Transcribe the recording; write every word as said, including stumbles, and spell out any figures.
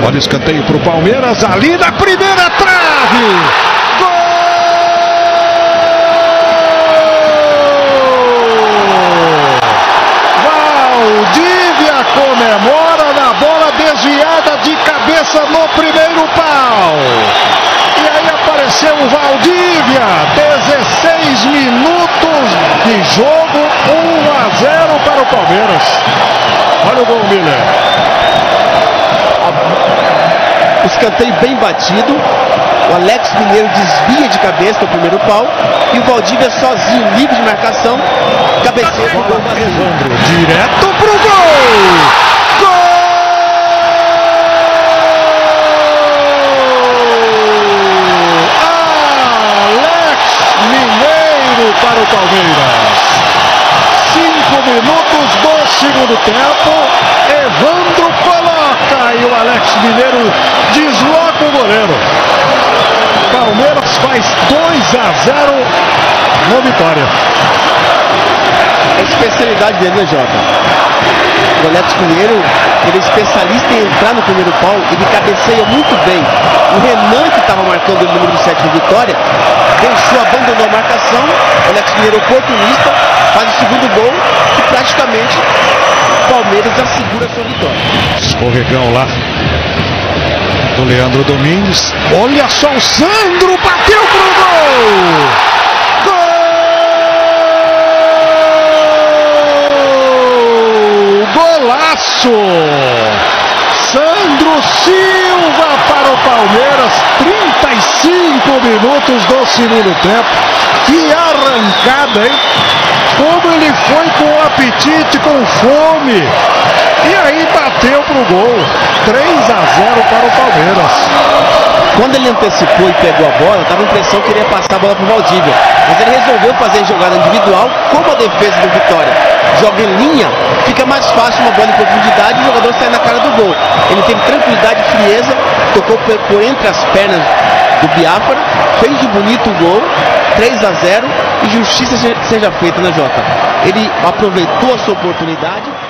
Olha o escanteio para o Palmeiras, ali na primeira trave. Gol! Valdívia comemora na bola desviada de cabeça no primeiro pau. E aí apareceu o Valdívia, dezesseis minutos de jogo, um a zero para o Palmeiras. Olha o gol, Miller. O escanteio bem batido, o Alex Mineiro desvia de cabeça no primeiro pau e o Valdívia sozinho, livre de marcação, cabeceia pro gol vazio. Direto pro gol! Para o Palmeiras, cinco minutos do segundo tempo, Evandro coloca e o Alex Mineiro desloca o goleiro. Palmeiras faz dois a zero no Vitória. É a especialidade dele, né, Jota? O Alex Mineiro, ele é especialista em entrar no primeiro pau, ele cabeceia muito bem. O Renan, que estava marcando o número sete do Vitória, deixou, abandonou a marcação. O Alex Mineiro, oportunista, faz o segundo gol e praticamente o Palmeiras assegura a sua vitória. Escorregão lá do Leandro Domingues. Olha só, o Sandro bateu pro gol! Golaço! Sandro Silva para o Palmeiras, trinta e cinco minutos do segundo tempo. Que arrancada, hein? Como ele foi com apetite, com fome. E aí bateu pro gol. três a zero para o Palmeiras. Quando ele antecipou e pegou a bola, dava a impressão que ele ia passar a bola pro Valdívia. Mas ele resolveu fazer jogada individual, como a defesa do Vitória joga em linha, fica mais fácil uma bola em profundidade e o jogador sai na cara do gol. Ele teve tranquilidade e frieza, tocou por, por entre as pernas do Biafra, fez de bonito o gol, três a zero, e justiça seja feita, né, Jota? Ele aproveitou a sua oportunidade.